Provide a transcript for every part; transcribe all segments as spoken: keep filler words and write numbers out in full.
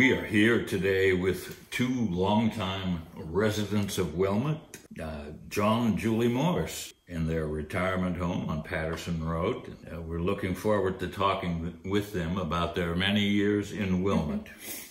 We are here today with two longtime residents of Wilmot, uh, John and Julie Morse, in their retirement home on Patterson Road. Uh, we're looking forward to talking with them about their many years in Wilmot.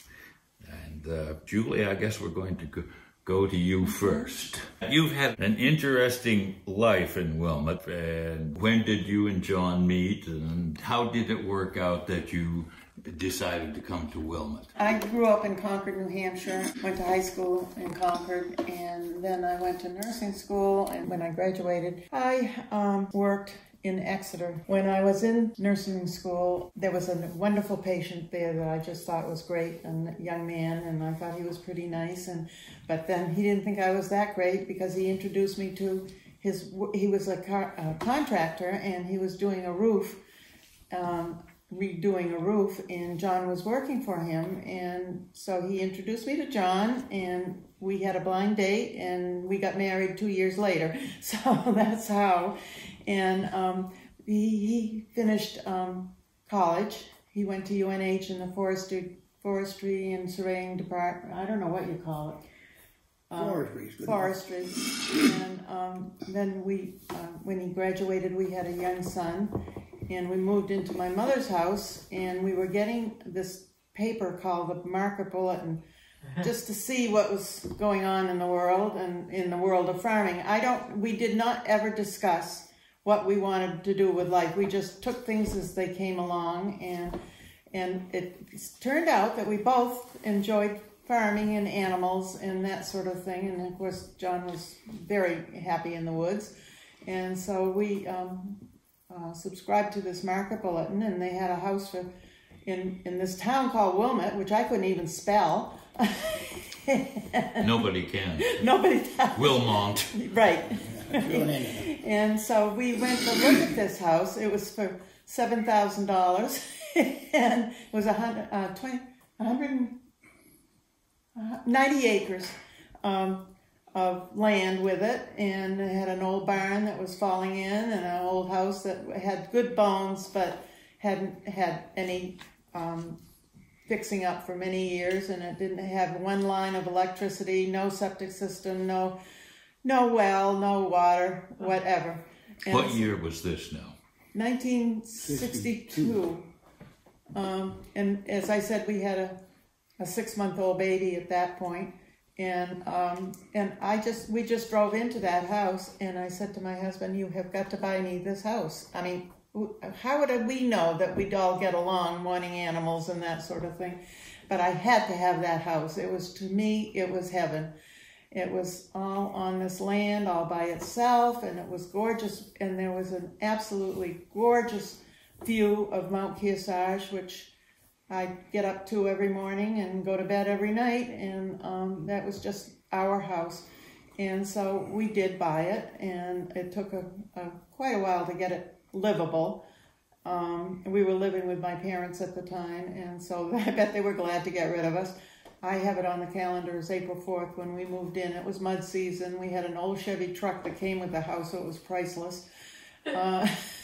And uh, Julie, I guess we're going to go, go to you first. You've had an interesting life in Wilmot. And when did you and John meet, and how did it work out that you decided to come to Wilmot? I grew up in Concord, New Hampshire, went to high school in Concord, and then I went to nursing school, and when I graduated, I um, worked in Exeter. When I was in nursing school, there was a wonderful patient there that I just thought was great, and a young man, and I thought he was pretty nice, and but then he didn't think I was that great because he introduced me to his, he was a, car, a contractor, and he was doing a roof, um, redoing a roof, and John was working for him, and so he introduced me to John, and we had a blind date, and we got married two years later. So that's how. And um, he, he finished um, college. He went to U N H in the forestry, forestry and surveying department. I don't know what you call it. Um, Forestry. Forestry. And um, then we, uh, when he graduated, we had a young son. And we moved into my mother's house, and we were getting this paper called the Market Bulletin just to see what was going on in the world and in the world of farming. I don't, we did not ever discuss what we wanted to do with life. We just took things as they came along, and and it turned out that we both enjoyed farming and animals and that sort of thing. And of course, John was very happy in the woods, and so we um, Uh, subscribed to this Market Bulletin, and they had a house for, in, in this town called Wilmot, which I couldn't even spell. Nobody can. Nobody can. Wilmot. Right. And so we went to look at this house. It was for seven thousand dollars, and it was a hundred, uh, twenty, one hundred ninety acres. Um, of land with it, and it had an old barn that was falling in, and an old house that had good bones but hadn't had any um, fixing up for many years, and it didn't have one line of electricity, no septic system, no no well, no water, whatever. And what year was this now? nineteen sixty-two. Um, and as I said, we had a, a six-month-old baby at that point. And um, and I just we just drove into that house, and I said to my husband, "You have got to buy me this house." I mean, how would we know that we'd all get along wanting animals and that sort of thing? But I had to have that house. It was, to me, it was heaven. It was all on this land, all by itself, and it was gorgeous. And there was an absolutely gorgeous view of Mount Kearsarge, which I get up to every morning and go to bed every night, and um, that was just our house. And so we did buy it, and it took a, a quite a while to get it livable. Um, we were living with my parents at the time, and so I bet they were glad to get rid of us. I have it on the calendar as April fourth when we moved in. It was mud season. We had an old Chevy truck that came with the house, so it was priceless. Uh,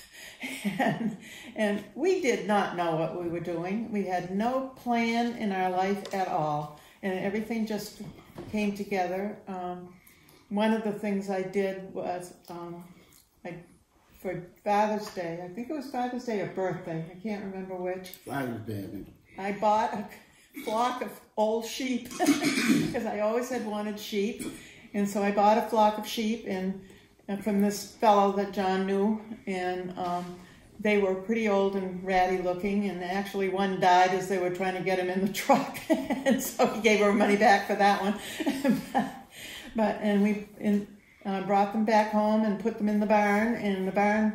And, and we did not know what we were doing. We had no plan in our life at all. And everything just came together. Um, one of the things I did was, um, I, for Father's Day, I think it was Father's Day or birthday, I can't remember which. Father's Day, I think. I bought a flock of old sheep because I always had wanted sheep. And so I bought a flock of sheep, and And from this fellow that John knew, and um, they were pretty old and ratty looking, and actually one died as they were trying to get him in the truck, and so he gave her money back for that one. but, but and we in, uh, brought them back home and put them in the barn, and the barn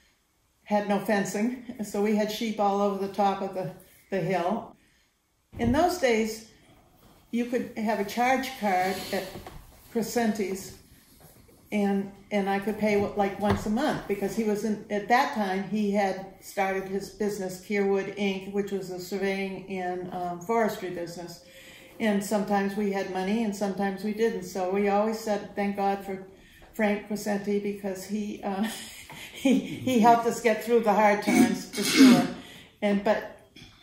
had no fencing, so we had sheep all over the top of the, the hill. In those days, you could have a charge card at Crescenti's, And and I could pay like once a month, because he was in, at that time he had started his business, Kearwood Incorporated, which was a surveying and um, forestry business. And sometimes we had money and sometimes we didn't. So we always said, thank God for Frank Crescenti, because he uh, he he helped us get through the hard times, for sure. And but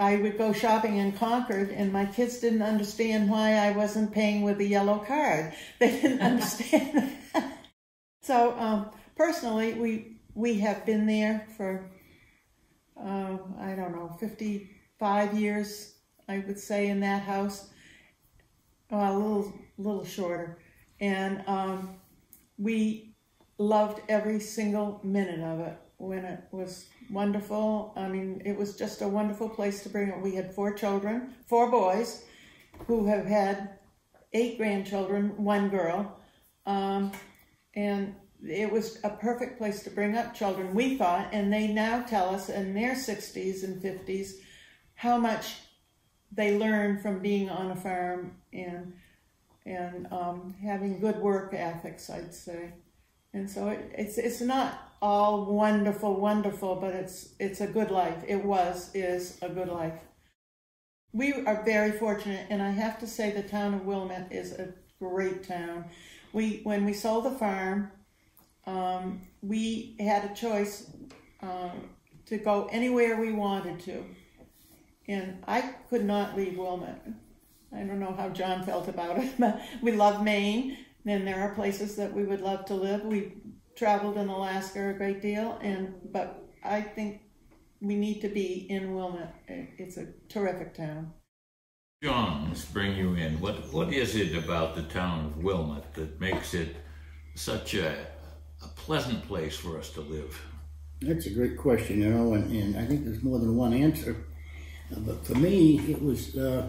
I would go shopping in Concord, and my kids didn't understand why I wasn't paying with a yellow card. They didn't understand that. So um, personally, we we have been there for, uh, I don't know, fifty-five years, I would say, in that house. Well, a little, little shorter. And um, we loved every single minute of it. When it was wonderful, I mean, it was just a wonderful place to bring it. We had four children, four boys, who have had eight grandchildren, one girl. Um, and it was a perfect place to bring up children, we thought, and they now tell us in their sixties and fifties how much they learn from being on a farm and and um, having good work ethics, I'd say. And so it, it's it's not all wonderful, wonderful, but it's it's a good life. It was, is a good life. We are very fortunate, and I have to say the town of Wilmot is a great town. We when we sold the farm, um, we had a choice um, to go anywhere we wanted to, and I could not leave Wilmot. I don't know how John felt about it, but we love Maine. And there are places that we would love to live. We traveled in Alaska a great deal, and but I think we need to be in Wilmot. It's a terrific town. John, let's bring you in. What what is it about the town of Wilmot that makes it such a, a pleasant place for us to live? That's a great question, you know, and, and I think there's more than one answer. Uh, but for me, it was uh,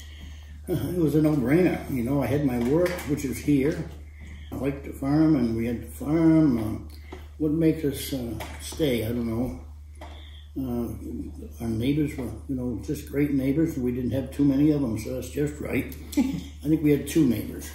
it was a no-brainer. You know, I had my work, which is here. I liked the farm, and we had the farm. Uh, what makes us uh, stay? I don't know. Uh, our neighbors were, you know, just great neighbors, and we didn't have too many of them, so that's just right. I think we had two neighbors.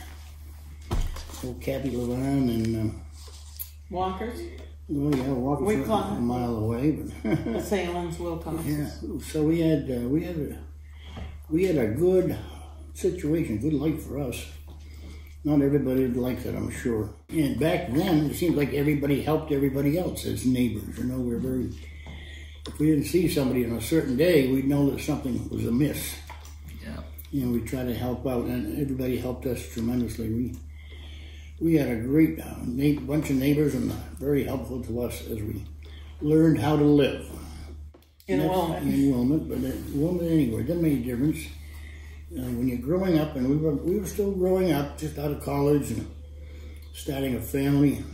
Old Kathy Levine and... Uh, Walkers? Well, yeah, Walkers were a mile away. But Salem's, Wilcox. Yeah, so we had, uh, we had a, we had a good situation, good life for us. Not everybody liked it, I'm sure. And back then, it seemed like everybody helped everybody else as neighbors. You know, we were very... If we didn't see somebody on a certain day, we'd know that something was amiss. Yeah. You know, we tried to help out, and everybody helped us tremendously. We we had a great uh, bunch of neighbors, and very helpful to us as we learned how to live. In Wilmot. In Wilmot, but in Wilmot anywhere. It doesn't make a difference. Uh, when you're growing up, and we were we were still growing up, just out of college and starting a family.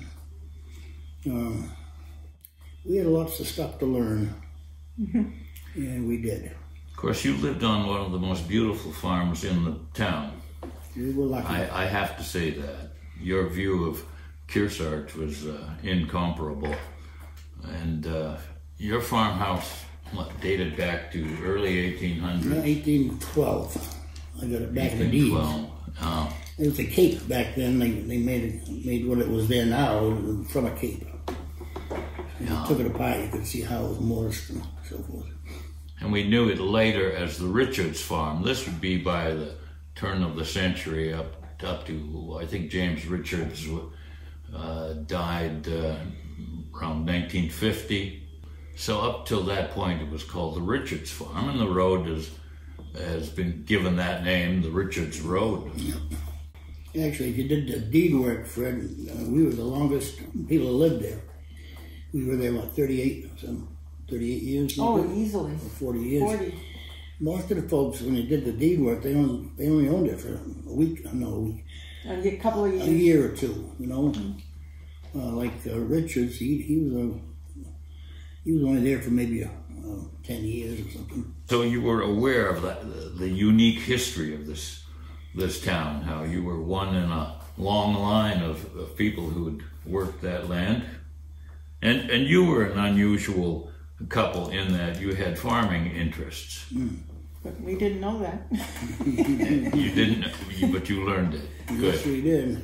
Uh, we had lots of stuff to learn, mm-hmm. and we did. Of course, you lived on one of the most beautiful farms in the town. We were lucky. I, I have to say that. Your view of Kearsarge was uh, incomparable. And uh, your farmhouse, what, dated back to early eighteen hundreds? eighteen twelve. I got it back in the deeds. Oh. It was a cape back then. They, they made it, made what it was there now from a cape. Yeah. You took it apart, you could see how it was mortised and so forth. And we knew it later as the Richards farm. This would be by the turn of the century up up to, I think James Richards uh, died uh, around nineteen fifty. So up till that point it was called the Richards farm, and the road is, has been given that name, the Richards Road. Yeah. Actually, if you did the deed work, Fred, uh, we were the longest people who lived there. We were there, what, thirty-eight, some thirty-eight years? Oh, maybe? easily. Or forty years. forty. Most of the folks, when they did the deed work, they only, they only owned it for a week, no, a week. A couple of years. A year or two, you know. Mm-hmm. uh, like uh, Richards, he, he was a, he was only there for maybe a, uh, ten years or something. So you were aware of that, the, the unique history of this this town, how you were one in a long line of, of people who had worked that land. And and you were an unusual couple in that you had farming interests. Mm. But we didn't know that. You didn't, but you learned it. Good. Yes, we did.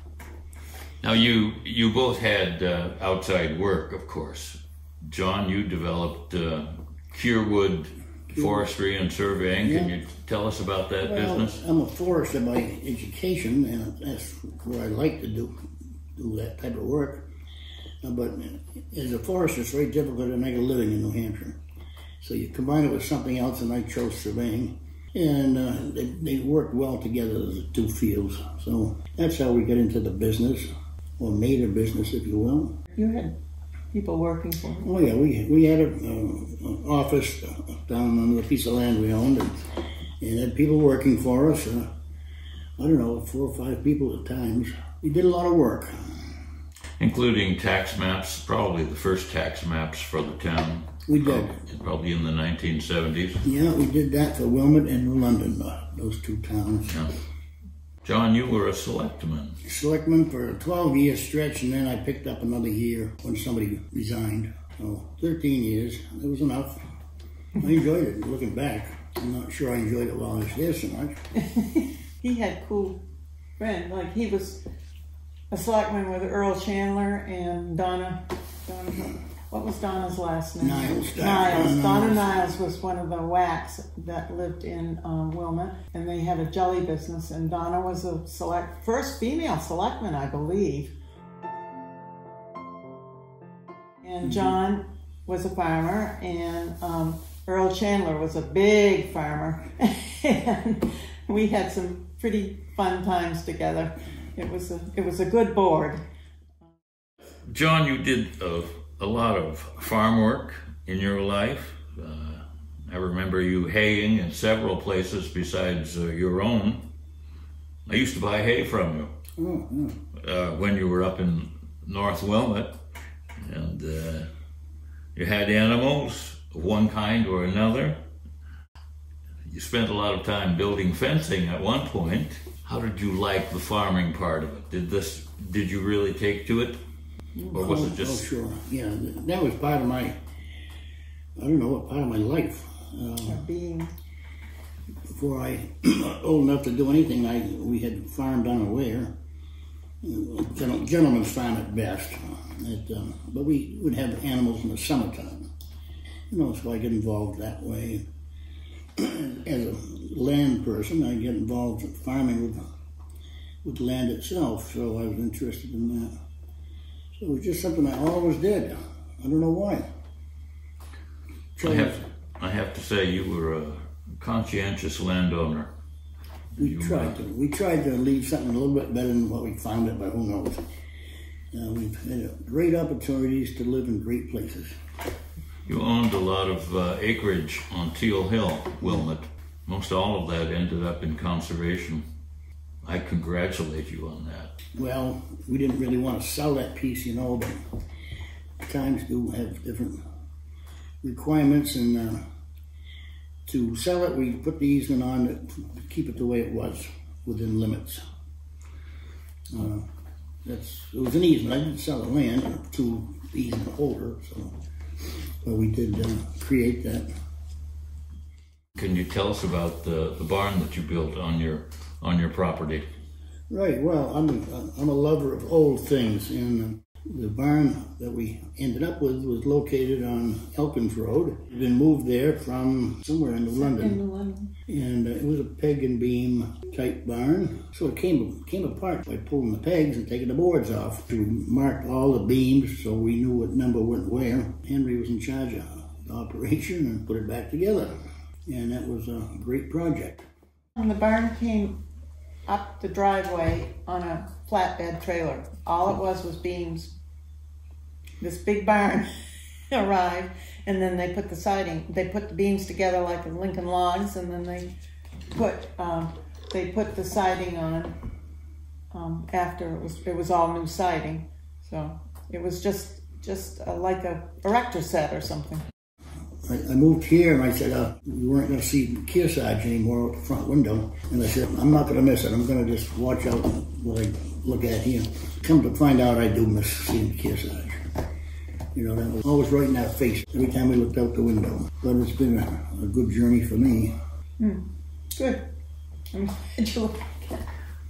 Now you you both had uh, outside work, of course. John, you developed uh, Curewood Forestry and Surveying. Yeah. Can you tell us about that well, business? I'm a forester by education, and that's where I like to do do that type of work. Uh, but as a forester, it's very difficult to make a living in New Hampshire. So you combine it with something else, and I chose surveying. And uh, they, they worked well together as the two fields. So that's how we got into the business, or made a business, if you will. You had people working for you? Oh yeah, we we had an uh, office down on the piece of land we owned, and, and had people working for us. Uh, I don't know, four or five people at times. We did a lot of work. Including tax maps, probably the first tax maps for the town. We did. Probably, probably in the nineteen seventies. Yeah, we did that for Wilmot and London, uh, those two towns. Yeah. John, you were a selectman. Selectman for a twelve-year stretch, and then I picked up another year when somebody resigned. So thirteen years, it was enough. I enjoyed it, looking back. I'm not sure I enjoyed it while I was there so much. He had cool friends. Like, he was a selectman with Earl Chandler and Donna. Donna what was Donna's last name? Niles. Niles. Donna Donna Niles. Niles was one of the whacks that lived in um, Wilmot, and they had a jelly business. And Donna was a select first female selectman, I believe. And John was a farmer, and um, Earl Chandler was a big farmer, and we had some pretty fun times together. It was a it was a good board. John, you did a, a lot of farm work in your life. Uh, I remember you haying in several places besides uh, your own. I used to buy hay from you Oh, yeah. uh, when you were up in North Wilmot, and uh, you had animals of one kind or another. You spent a lot of time building fencing at one point. How did you like the farming part of it? Did this? Did you really take to it, or was oh, it just? Oh, sure. Yeah, that was part of my, I don't know, what part of my life. Uh, Being before I old enough to do anything, I we had farmed unaware. Gentle, gentleman's farm at best. It, um, but we would have animals in the summertime. You know, so I get involved that way. As a land person, I get involved in farming with with land itself, so I was interested in that. So it was just something I always did. I don't know why. I have, I have to say, you were a conscientious landowner. We You, tried uh, to. We tried to leave something a little bit better than what we found it, but who knows? Uh, we've had great opportunities to live in great places. You owned a lot of uh, acreage on Teal Hill, Wilmot. Most all of that ended up in conservation. I congratulate you on that. Well, we didn't really want to sell that piece, you know, but times do have different requirements, and uh, to sell it, we put the easement on it to keep it the way it was, within limits. Uh, that's it was an easement. I didn't sell the land to the easement holder, so but we did uh, create that. Can you tell us about the, the barn that you built on your on your property? Right. Well, I'm a, I'm a lover of old things, and the barn that we ended up with was located on Elkins Road. It had been moved there from somewhere into London. in London. And uh, it was a peg and beam type barn. So it came came apart by pulling the pegs and taking the boards off. We marked all the beams so we knew what number went where. Henry was in charge of the operation and put it back together. And that was a great project. And the barn came up the driveway on a flatbed trailer. All it was was beams. This big barn arrived, and then they put the siding, they put the beams together like the Lincoln logs, and then they put um, they put the siding on um, after it was it was all new siding. So it was just just uh, like a erector set or something. I, I moved here, and I said, uh, we weren't going to see Kearsarge anymore out the front window. And I said, I'm not going to miss it. I'm going to just watch out what I look at here. Come to find out, I do miss seeing Kearsarge. You know, that was always right in our face every time we looked out the window. But it's been a, a good journey for me. Mm. Good. I'm glad you look at it.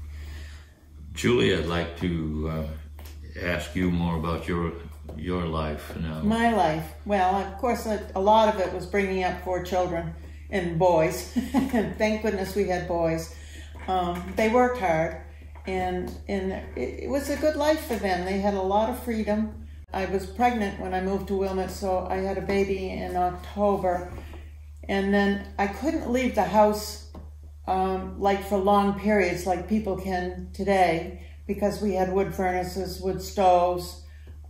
Julie, I'd like to uh, ask you more about your your life now. My life. Well, of course, a, a lot of it was bringing up four children and boys. And thank goodness we had boys. Um, they worked hard, and and it, it was a good life for them. They had a lot of freedom. I was pregnant when I moved to Wilmot, so I had a baby in October. And then I couldn't leave the house um, like for long periods like people can today, because we had wood furnaces, wood stoves.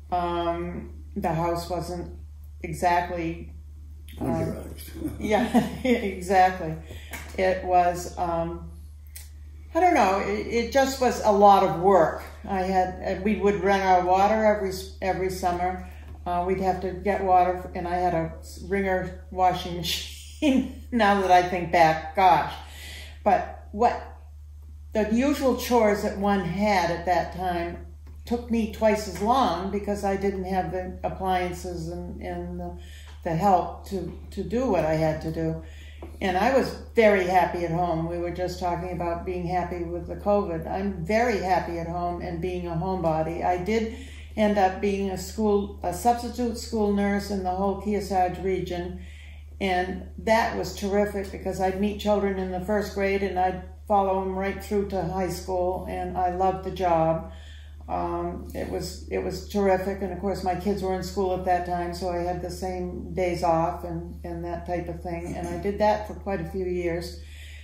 Um, the house wasn't exactly... Uh, yeah, exactly. It was... Um, I don't know, it, it just was a lot of work. I had, we would run our water every every summer. Uh, we'd have to get water, and I had a Ringer washing machine, now that I think back, gosh. But what the usual chores that one had at that time took me twice as long, because I didn't have the appliances and, and the, the help to, to do what I had to do. And I was very happy at home. We were just talking about being happy with the COVID. I'm very happy at home and being a homebody. I did end up being a school, a substitute school nurse in the whole Kearsarge region. And that was terrific, because I'd meet children in the first grade and I'd follow them right through to high school, and I loved the job. Um, it was it was terrific, and of course my kids were in school at that time, so I had the same days off and, and that type of thing, and I did that for quite a few years.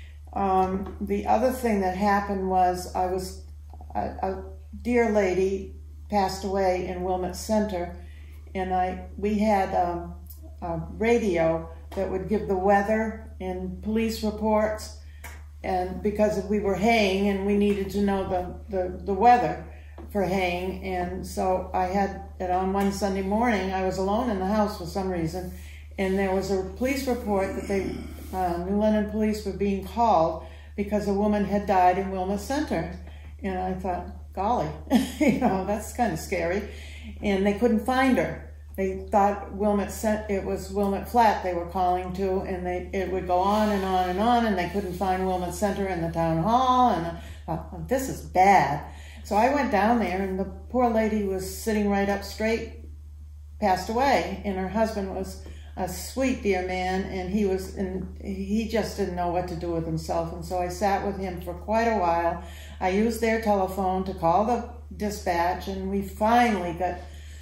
Um, the other thing that happened was I was, a, a dear lady passed away in Wilmot Center, and I we had um, a radio that would give the weather and police reports, and because we were haying and we needed to know the, the, the weather for haying. And so I had it on one Sunday morning. I was alone in the house for some reason, and there was a police report that they, uh, New London police were being called because a woman had died in Wilmot Center. And I thought, golly, you know, that's kind of scary. And they couldn't find her. They thought Wilmot sent, it was Wilmot Flat they were calling to, and they it would go on and on and on, and they couldn't find Wilmot Center in the town hall, and I thought, oh, this is bad. So I went down there, and the poor lady was sitting right up straight, passed away, and her husband was a sweet, dear man, and he was, and he just didn't know what to do with himself, and so I sat with him for quite a while. I used their telephone to call the dispatch, and we finally got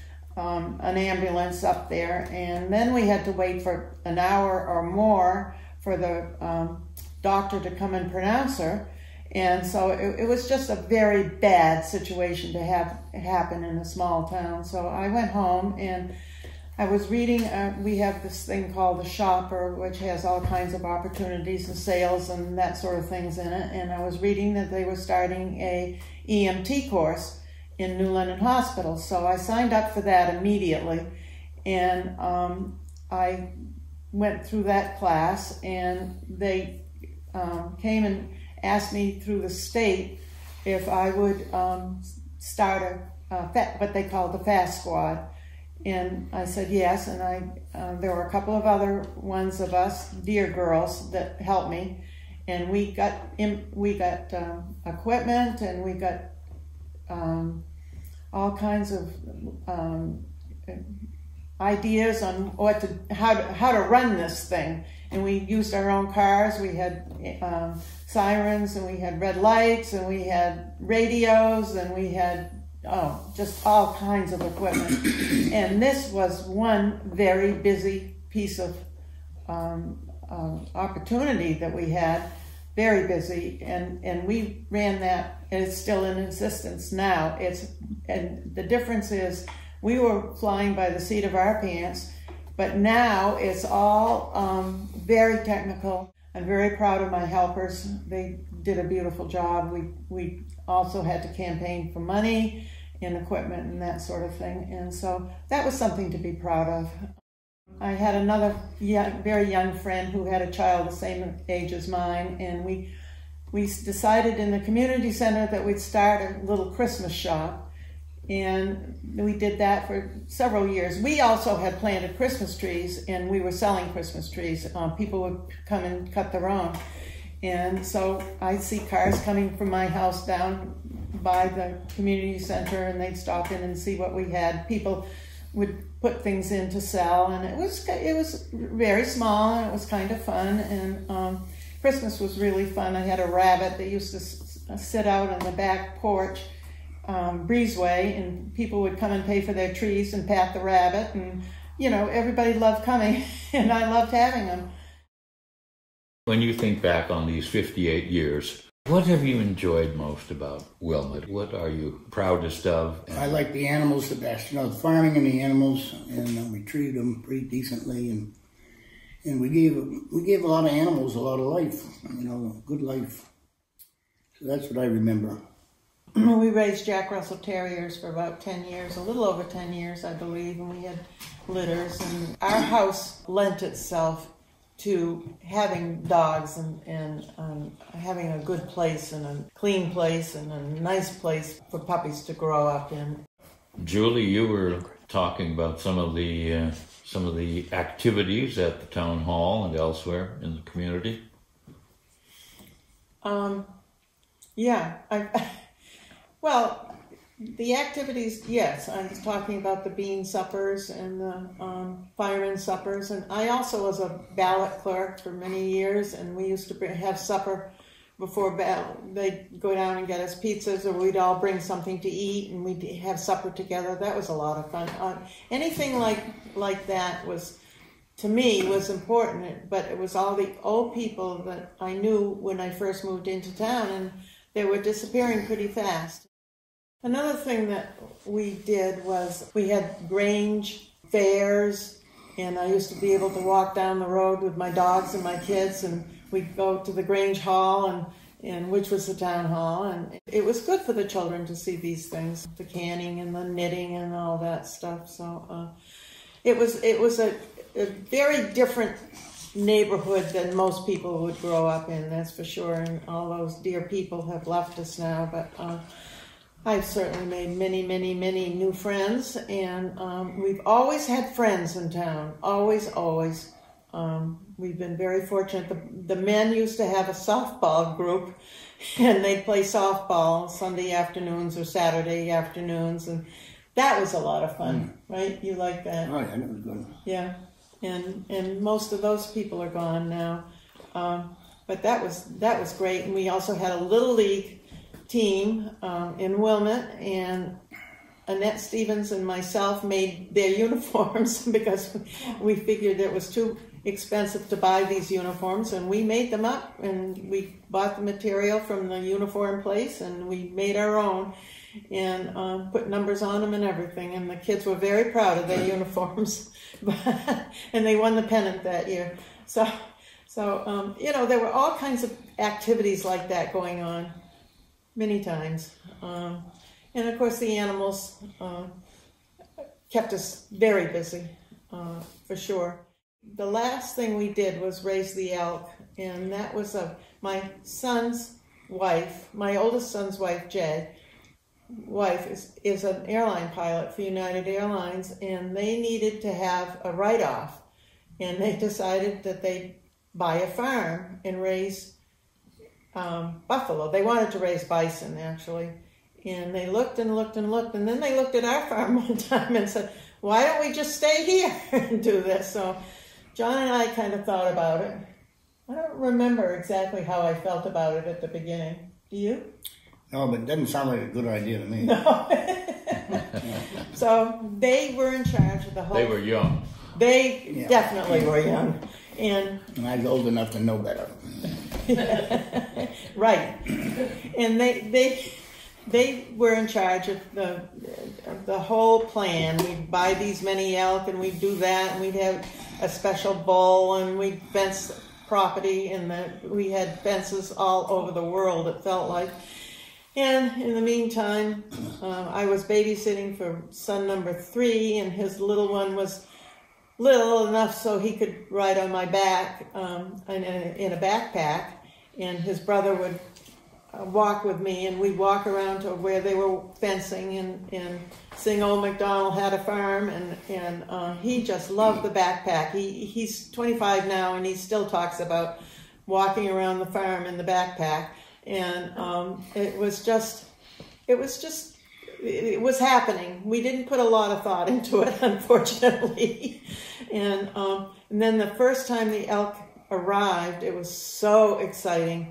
um, an ambulance up there, and then we had to wait for an hour or more for the um, doctor to come and pronounce her. And so it, it was just a very bad situation to have happen in a small town. So I went home, and I was reading, uh, we have this thing called The Shopper, which has all kinds of opportunities and sales and that sort of things in it. And I was reading that they were starting a E M T course in New London Hospital. So I signed up for that immediately. And um, I went through that class, and they um, came and asked me through the state if I would um, start a, a fa what they call the FAST Squad, and I said yes. And I uh, there were a couple of other ones of us, dear girls, that helped me, and we got in, we got um, equipment, and we got um, all kinds of um, ideas on what to how to how to run this thing. And we used our own cars. We had um, sirens, and we had red lights, and we had radios, and we had, oh, just all kinds of equipment. And this was one very busy piece of um, uh, opportunity that we had, very busy. And, and we ran that, and it's still in existence now. It's, and the difference is we were flying by the seat of our pants, but now it's all um, very technical. I'm very proud of my helpers. They did a beautiful job. We, we also had to campaign for money and equipment and that sort of thing. And so that was something to be proud of. I had another young, very young friend who had a child the same age as mine, and we, we decided in the community center that we'd start a little Christmas shop. And we did that for several years. We also had planted Christmas trees, and we were selling Christmas trees. Um, people would come and cut their own. And so I'd see cars coming from my house down by the community center, and they'd stop in and see what we had. People would put things in to sell, and it was it was very small, and it was kind of fun. And um, Christmas was really fun. I had a rabbit that used to s sit out on the back porch, um, breezeway, and people would come and pay for their trees and pat the rabbit, and you know, everybody loved coming, and I loved having them. When you think back on these fifty-eight years, what have you enjoyed most about Wilmot? What are you proudest of? I like the animals the best. You know, the farming and the animals, and uh, we treated them pretty decently, and and we gave we gave a lot of animals a lot of life. You know, a good life. So that's what I remember. We raised Jack Russell Terriers for about ten years, a little over ten years, I believe, and we had litters. And our house lent itself to having dogs and, and um, having a good place and a clean place and a nice place for puppies to grow up in. Julie, you were talking about some of the uh, some of the activities at the town hall and elsewhere in the community. Um, yeah, I. Well, the activities, yes. I was talking about the bean suppers and the um, fireman suppers. And I also was a ballot clerk for many years, and we used to bring, have supper before ballot. They'd go down and get us pizzas, or we'd all bring something to eat, and we'd have supper together. That was a lot of fun. Uh, anything like, like that was, to me, was important, but it was all the old people that I knew when I first moved into town, and they were disappearing pretty fast. Another thing that we did was we had Grange fairs, and I used to be able to walk down the road with my dogs and my kids, and we'd go to the Grange Hall, and, and which was the town hall, and it was good for the children to see these things, the canning and the knitting and all that stuff. So uh, it was it was a, a very different neighborhood than most people would grow up in, that's for sure. And all those dear people have left us now, but. Uh, I've certainly made many, many, many new friends, and um, we've always had friends in town, always, always. Um, we've been very fortunate. The, the men used to have a softball group, and they'd play softball Sunday afternoons or Saturday afternoons, and that was a lot of fun, mm. right? You like that? Oh, yeah, that was good. Yeah, and and most of those people are gone now, um, but that was that was great. And we also had a little league team um, in Wilmot, and Annette Stevens and myself made their uniforms because we figured it was too expensive to buy these uniforms, and we made them up, and we bought the material from the uniform place, and we made our own, and um, put numbers on them and everything, and the kids were very proud of their uniforms, and they won the pennant that year. So, so um, you know, there were all kinds of activities like that going on. Many times. Um, and of course the animals uh, kept us very busy, uh, for sure. The last thing we did was raise the elk, and that was a, my son's wife, my oldest son's wife, Jay, wife is, is an airline pilot for United Airlines, and they needed to have a write-off, and they decided that they'd buy a farm and raise Um, buffalo. They wanted to raise bison, actually. And they looked and looked and looked, and then they looked at our farm one time and said, why don't we just stay here and do this? So John and I kind of thought about it. I don't remember exactly how I felt about it at the beginning. Do you? No, but it doesn't sound like a good idea to me. No. So they were in charge of the whole... They were young. They yeah. definitely were young. And, and I was old enough to know better. Right, and they they they were in charge of the of the whole plan. We'd buy these many elk, and we'd do that, and we'd have a special bull, and we'd fence property, and the, we had fences all over the world, it felt like. And in the meantime, uh, I was babysitting for son number three, and his little one was little enough so he could ride on my back um, in, a, in a backpack, and his brother would uh, walk with me, and we'd walk around to where they were fencing and, and sing Old MacDonald Had a Farm, and, and uh, he just loved the backpack. He He's twenty-five now, and he still talks about walking around the farm in the backpack, and um, it was just, it was just, it was happening. We didn't put a lot of thought into it, unfortunately. And, um, and then the first time the elk arrived, it was so exciting.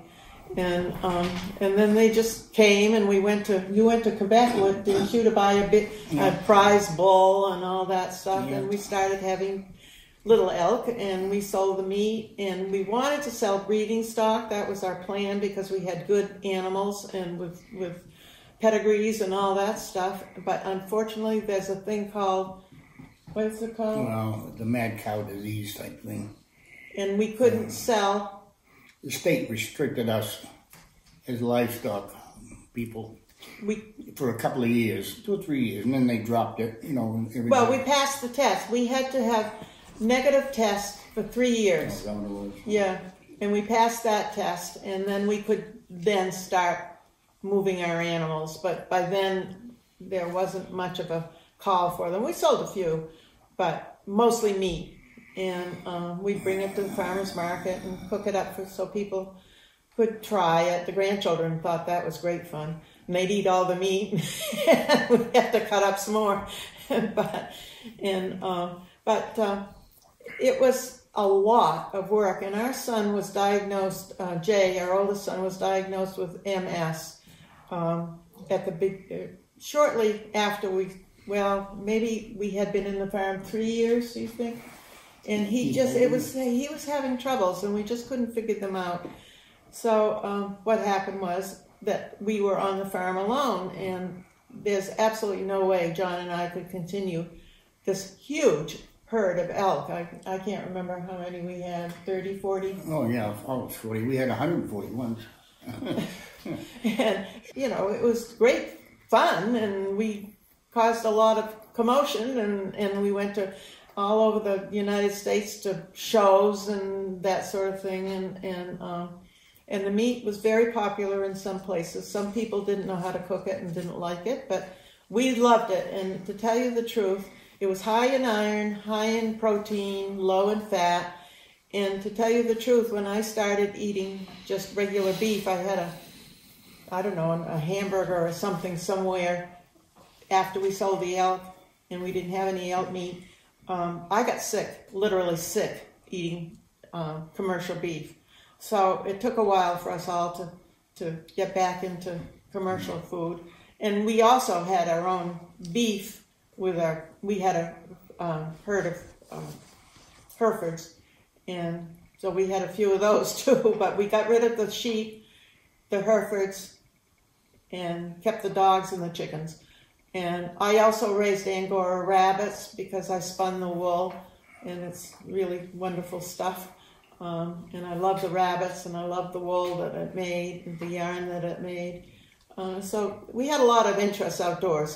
And um, and then they just came, and we went to, you went to Quebec, with, didn't you, to buy a bit Yeah. a prize bull and all that stuff, Yeah. and we started having little elk, and we sold the meat, and we wanted to sell breeding stock. That was our plan, because we had good animals and with with pedigrees and all that stuff. But unfortunately, there's a thing called, what is it called? Well, the mad cow disease type thing. And we couldn't sell. The state restricted us as livestock people We for a couple of years, two or three years, and then they dropped it, you know. Every well, we passed the test. We had to have negative tests for three years. Is that what it was? Yeah, and we passed that test, and then we could then start moving our animals. But by then, there wasn't much of a call for them. We sold a few, but mostly meat. And um, we'd bring it to the farmer's market and cook it up for, so people could try it. The grandchildren thought that was great fun. And they'd eat all the meat. We'd have to cut up some more. but and um, but uh, it was a lot of work. And our son was diagnosed, uh, Jay, our oldest son, was diagnosed with M S um, at the big, uh, shortly after we, well, maybe we had been in the farm three years, do you think? And he just, it was, he was having troubles, and we just couldn't figure them out. So um, what happened was that we were on the farm alone, and there's absolutely no way John and I could continue this huge herd of elk. I, I can't remember how many we had, thirty, forty? Oh, yeah, almost forty. We had one hundred forty once. And, you know, it was great fun, and we caused a lot of commotion, and, and we went to all over the United States to shows and that sort of thing, and and um, and the meat was very popular in some places. Some people didn't know how to cook it and didn't like it, but we loved it. And to tell you the truth, it was high in iron, high in protein, low in fat. And to tell you the truth, when I started eating just regular beef, I had a, I don't know, a hamburger or something somewhere after we sold the elk, and we didn't have any elk meat. Um, I got sick, literally sick, eating uh, commercial beef. So it took a while for us all to, to get back into commercial food. And we also had our own beef with our, we had a uh, herd of uh, Herefords. And so we had a few of those too, but we got rid of the sheep, the Herefords, and kept the dogs and the chickens. And I also raised Angora rabbits because I spun the wool, and it's really wonderful stuff. Um, and I love the rabbits, and I love the wool that it made, and the yarn that it made. Uh, so we had a lot of interest outdoors.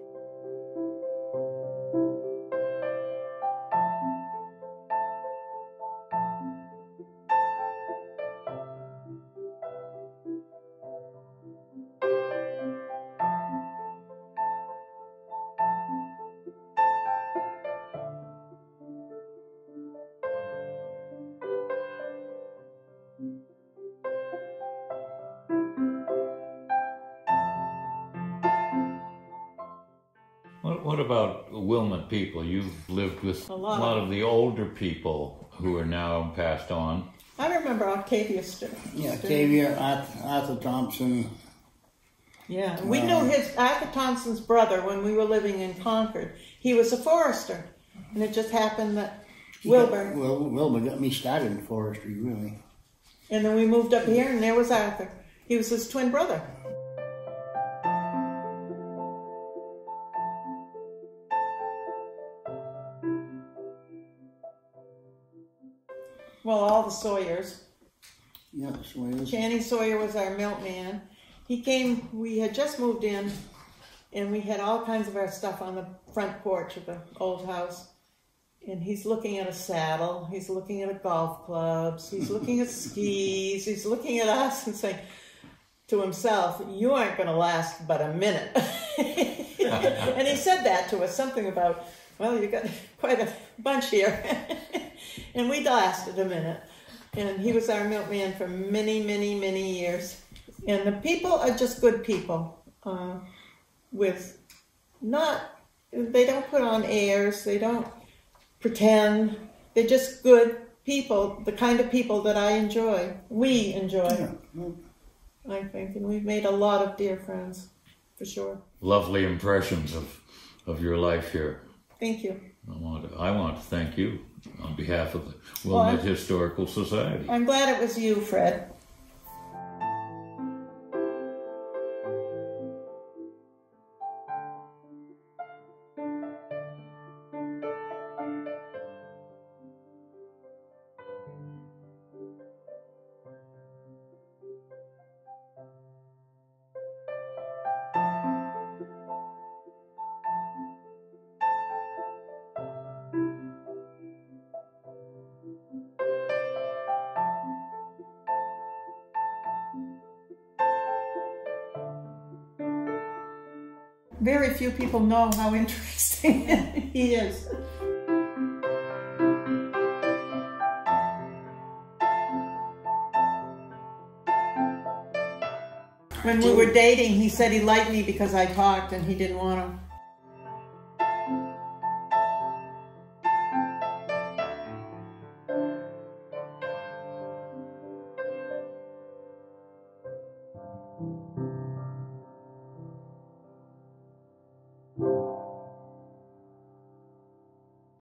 What, what about Wilmot people? You've lived with A a lot. lot of the older people who are now passed on. I remember Octavia Stern. Yeah, Octavia, Arthur, Arthur Thompson. Yeah, we Uh, knew his Arthur Thompson's brother when we were living in Concord. He was a forester, and it just happened that Wilbur. Got, well, Wilbur got me started in forestry, really. And then we moved up here, and there was Arthur. He was his twin brother. Well, all the Sawyers. Yeah, that's the way it is. Channing Sawyer was our milkman. He came, we had just moved in, and we had all kinds of our stuff on the front porch of the old house. And he's looking at a saddle, he's looking at a golf clubs, he's looking at skis, he's looking at us and saying to himself, "You aren't going to last but a minute." And he said that to us, something about, "Well, you got quite a bunch here." And we lasted a minute. And he was our milkman for many, many, many years. And the people are just good people, uh, with not, they don't put on airs, they don't pretend, they're just good people, the kind of people that I enjoy, we enjoy. Yeah. I think, and we've made a lot of dear friends, for sure. Lovely impressions of, of your life here. Thank you. I want to, I want to thank you on behalf of the Wilmot Well, Historical Society. I'm glad it was you, Fred. Very few people know how interesting he is. When we were dating, he said he liked me because I talked and he didn't want to.